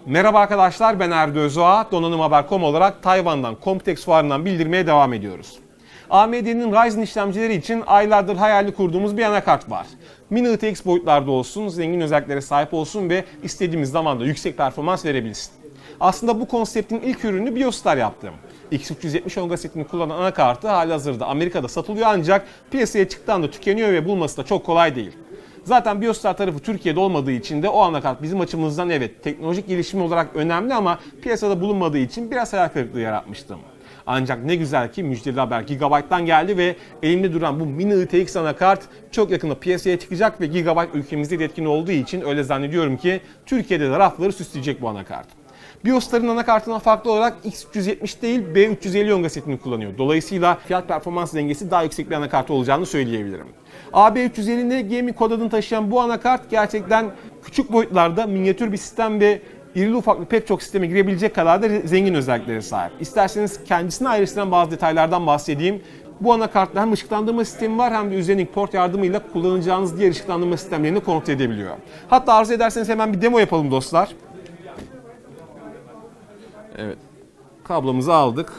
Merhaba arkadaşlar, ben Erdi Özoğa. Donanımhaber.com olarak Tayvan'dan, Computex fuarından bildirmeye devam ediyoruz. AMD'nin Ryzen işlemcileri için aylardır hayali kurduğumuz bir anakart var. Mini ITX boyutlarda olsun, zengin özelliklere sahip olsun ve istediğimiz zamanda yüksek performans verebilsin. Aslında bu konseptin ilk ürünü BioStar yaptım. X370 Omega setini kullanan anakartı halihazırda Amerika'da satılıyor ancak piyasaya çıktığında tükeniyor ve bulması da çok kolay değil. Zaten BioStar tarafı Türkiye'de olmadığı için de o anakart bizim açımızdan evet teknolojik gelişim olarak önemli ama piyasada bulunmadığı için biraz hayal kırıklığı yaratmıştım. Ancak ne güzel ki müjdeli haber Gigabyte'dan geldi ve elimde duran bu Mini ITX anakart çok yakında piyasaya çıkacak ve Gigabyte ülkemizde de etkin olduğu için öyle zannediyorum ki Türkiye'de de rafları süsleyecek bu anakart. BioStar'ın anakartından farklı olarak X370 değil B350 Omega setini kullanıyor. Dolayısıyla fiyat performans dengesi daha yüksek bir anakart olacağını söyleyebilirim. AB350 gaming kod adını taşıyan bu anakart gerçekten küçük boyutlarda minyatür bir sistem ve irili ufaklı pek çok sisteme girebilecek kadar da zengin özelliklere sahip. İsterseniz kendisini ayrıştıran bazı detaylardan bahsedeyim. Bu anakartta hem ışıklandırma sistemi var hem de üzerindeki port yardımıyla kullanacağınız diğer ışıklandırma sistemlerini kontrol edebiliyor. Hatta arzu ederseniz hemen bir demo yapalım dostlar. Evet, kablomuzu aldık.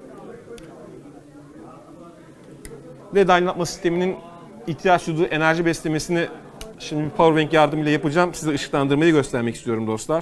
LED aydınlatma sisteminin ihtiyaç duyduğu enerji beslemesini şimdi bir powerbank yardımıyla yapacağım. Size ışıklandırmayı göstermek istiyorum dostlar.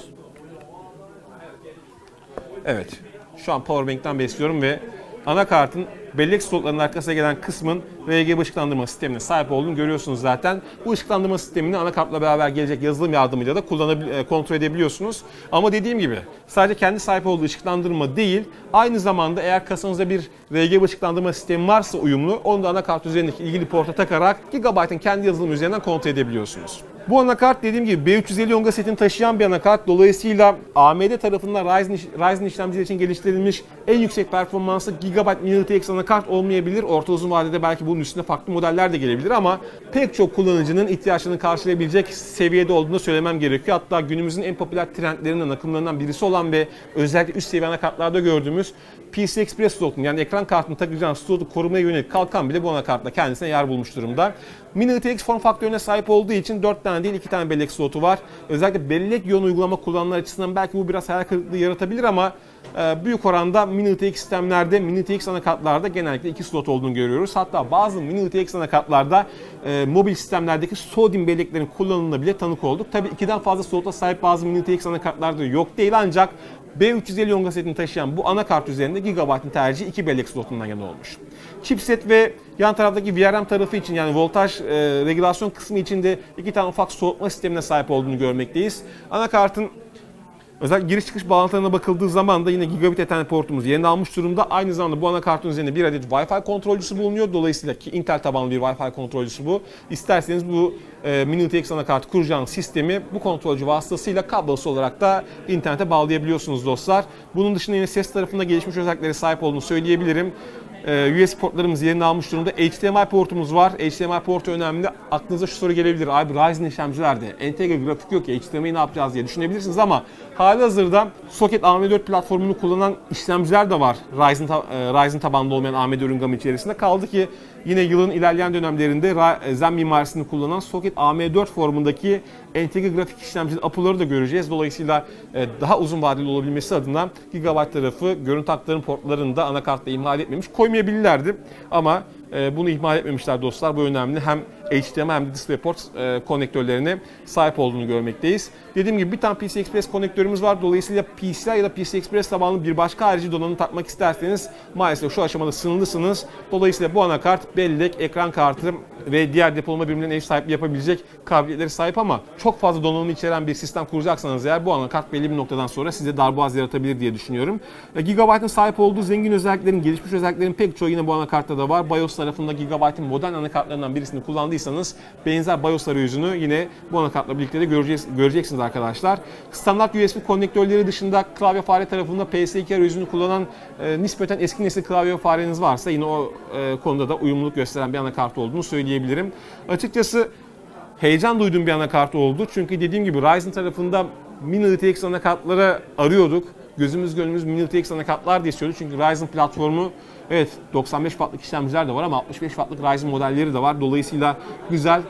Evet, şu an powerbank'ten besliyorum ve anakartın bellek slotlarının arkasına gelen kısmın RGB ışıklandırma sistemine sahip olduğunu görüyorsunuz zaten. Bu ışıklandırma sistemini anakartla beraber gelecek yazılım yardımıyla da kontrol edebiliyorsunuz. Ama dediğim gibi sadece kendi sahip olduğu ışıklandırma değil, aynı zamanda eğer kasanızda bir RGB ışıklandırma sistemi varsa uyumlu, onu da anakart üzerindeki ilgili porta takarak Gigabyte'ın kendi yazılımı üzerinden kontrol edebiliyorsunuz. Bu anakart dediğim gibi B350 Omega setini taşıyan bir anakart. Dolayısıyla AMD tarafından Ryzen işlemciler için geliştirilmiş en yüksek performanslı Gigabyte Mini ITX anakart olmayabilir. Orta uzun vadede belki bunun üstüne farklı modeller de gelebilir ama pek çok kullanıcının ihtiyaçlarını karşılayabilecek seviyede olduğunu söylemem gerekiyor. Hatta günümüzün en popüler trendlerinden, akımlarından birisi olan ve özellikle üst seviye anakartlarda gördüğümüz PCI Express slotunu yani ekran kartını takacağınız slotu korumaya yönelik kalkan bile bu anakartla kendisine yer bulmuş durumda. Mini ITX form faktörüne sahip olduğu için 4 tane değil 2 tane bellek slotu var. Özellikle bellek yoğun uygulama kullananlar açısından belki bu biraz hayal kırıklığı yaratabilir ama büyük oranda Mini ITX sistemlerde, Mini ITX anakartlarda genellikle 2 slot olduğunu görüyoruz. Hatta bazı Mini ITX anakartlarda mobil sistemlerdeki SODIMM belleklerin kullanımına bile tanık olduk. Tabii 2'den fazla slota sahip bazı Mini ITX anakartlarda yok değil ancak B350 Omega setini taşıyan bu anakart üzerinde Gigabyte'ın tercihi 2 bellek slotundan yana olmuş. Chipset ve yan taraftaki VRM tarafı için yani voltaj regülasyon kısmı için de 2 tane ufak soğutma sistemine sahip olduğunu görmekteyiz. Anakartın özellikle giriş çıkış bağlantılarına bakıldığı zaman da yine Gigabit Ethernet portumuz yerini almış durumda. Aynı zamanda bu anakartın üzerinde bir adet Wi-Fi kontrolcüsü bulunuyor. Dolayısıyla ki Intel tabanlı bir Wi-Fi kontrolcüsü bu. İsterseniz bu Mini ITX anakartı kuracağınız sistemi bu kontrolcü vasıtasıyla kablosuz olarak da internete bağlayabiliyorsunuz dostlar. Bunun dışında yine ses tarafında gelişmiş özelliklere sahip olduğunu söyleyebilirim. USB portlarımız yerini almış durumda. HDMI portumuz var. HDMI portu önemli. Aklınıza şu soru gelebilir. Abi Ryzen işlemcilerde entegre grafik yok ya HDMI'yi ne yapacağız diye düşünebilirsiniz ama halihazırda soket AM4 platformunu kullanan işlemciler de var. Ryzen tabanlı olmayan AMD ürün gamı içerisinde. Kaldı ki yine yılın ilerleyen dönemlerinde Zen mimarisini kullanan soket AM4 formundaki entegre grafik işlemci APU'ları da göreceğiz. Dolayısıyla daha uzun vadeli olabilmesi adına Gigabyte tarafı görüntü aktarım portlarını da anakartla ihmal etmemiş. Koymayabilirlerdi ama bunu ihmal etmemişler dostlar. Bu önemli. Hem HDMI hem de DisplayPort konektörlerine sahip olduğunu görmekteyiz. Dediğim gibi bir tane PCI Express konektörümüz var. Dolayısıyla PCI ya da PCI Express tabanlı bir başka harici donanım takmak isterseniz maalesef şu aşamada sınırlısınız. Dolayısıyla bu anakart bellek, ekran kartı ve diğer depolama birimlerine ev sahipliği yapabilecek kabiliyetleri sahip ama çok fazla donanım içeren bir sistem kuracaksanız eğer bu anakart belli bir noktadan sonra size darboğaz yaratabilir diye düşünüyorum. Gigabyte'ın sahip olduğu zengin özelliklerin, gelişmiş özelliklerin pek çoğu yine bu anakartta da var. BIOS tarafında Gigabyte'ın modern anakartlarından birisini kullandıysanız benzer BIOS arayüzünü yine bu anakartla birlikte de göreceksiniz arkadaşlar. Standart USB konnektörleri dışında klavye fare tarafında PS2 arayüzünü kullanan nispeten eski nesil klavye fareniz varsa yine o konuda da uyumluluk gösteren bir anakart olduğunu söyleyebilirim. Açıkçası heyecan duyduğum bir anakart oldu. Çünkü dediğim gibi Ryzen tarafında Mini ITX anakartları arıyorduk. Gözümüz gönlümüz Mini ITX anakartlar diye istiyordu. Çünkü Ryzen platformu evet 95 wattlık işlemciler de var ama 65 wattlık Ryzen modelleri de var. Dolayısıyla güzel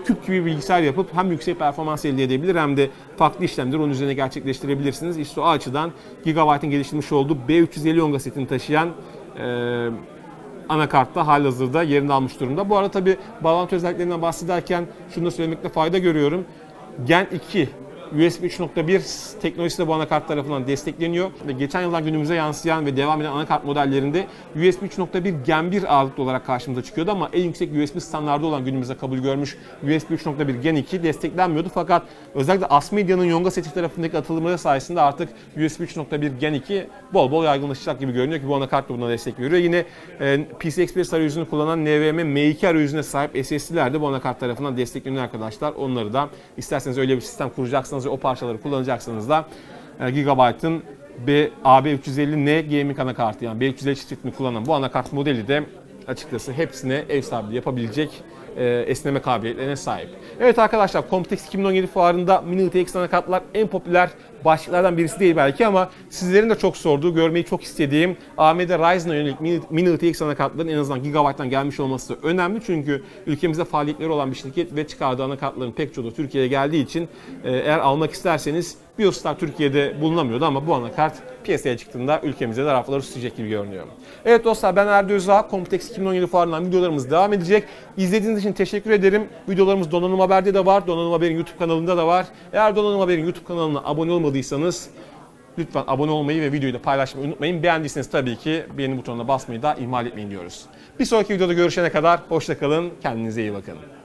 küp gibi bir bilgisayar yapıp hem yüksek performans elde edebilir hem de farklı işlemleri onun üzerine gerçekleştirebilirsiniz. İşte o açıdan Gigabyte'ın geliştirmiş olduğu B350 Yonga setini taşıyan anakartta halihazırda yerini almış durumda. Bu arada tabi bağlantı özelliklerinden bahsederken şunu da söylemekte fayda görüyorum. Gen 2 USB 3.1 teknolojisi de bu anakart tarafından destekleniyor ve geçen yıldan günümüze yansıyan ve devam eden anakart modellerinde USB 3.1 Gen 1 ağırlıklı olarak karşımıza çıkıyordu ama en yüksek USB standardı olan günümüzde kabul görmüş USB 3.1 Gen 2 desteklenmiyordu fakat özellikle Asmedia'nın Yonga seti tarafındaki atılımları sayesinde artık USB 3.1 Gen 2 bol bol yaygınlaşacak gibi görünüyor ki bu anakart da buna destek veriyor. Yine PCI Express arayüzünü kullanan NVMe M2 arayüzüne sahip SSD'ler de bu anakart tarafından destekleniyor arkadaşlar. Onları da isterseniz öyle bir sistem kuracaksanız ve o parçaları kullanacaksanız da Gigabyte'ın AB350N gaming anakartı yani B350 çiftini kullanan bu anakart modeli de açıkçası hepsine ev sahipliği yapabilecek esneme kabiliyetlerine sahip. Evet arkadaşlar, Computex 2017 fuarında Mini ITX anakartlar en popüler başlıklardan birisi değil belki ama sizlerin de çok sorduğu, görmeyi çok istediğim AMD Ryzen'a yönelik Mini ITX anakartların en azından Gigabyte'dan gelmiş olması önemli. Çünkü ülkemizde faaliyetleri olan bir şirket ve çıkardığı anakartların pek çoğu da Türkiye'ye geldiği için eğer almak isterseniz BIOS'lar Türkiye'de bulunamıyordu ama bu anakart piyasaya çıktığında ülkemizde de rafları süsleyecek gibi görünüyor. Evet dostlar, ben Erdi Özağ. Computex 2017 fuarından videolarımız devam edecek. İzlediğiniz için teşekkür ederim. Videolarımız Donanım Haber'de de var. Donanım Haber'in YouTube kanalında da var. Eğer Donanım Haber'in YouTube kanalına abone olmadıysanız lütfen abone olmayı ve videoyu da paylaşmayı unutmayın. Beğendiyseniz tabii ki beğeni butonuna basmayı da ihmal etmeyin diyoruz. Bir sonraki videoda görüşene kadar hoşça kalın. Kendinize iyi bakın.